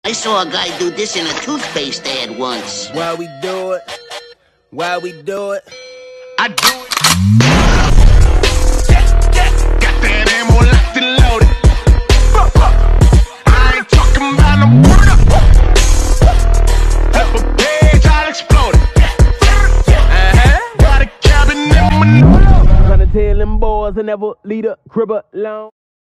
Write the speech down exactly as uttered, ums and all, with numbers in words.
I saw a guy do this in a toothpaste ad once. Why we do it? Why we do it? I do it. Got that ammo locked and loaded. I ain't talking about no murder. Flip a page, I'll explode it. Uh-huh. Got a cabin in my... Tryna tell them boys I never leave a crib alone.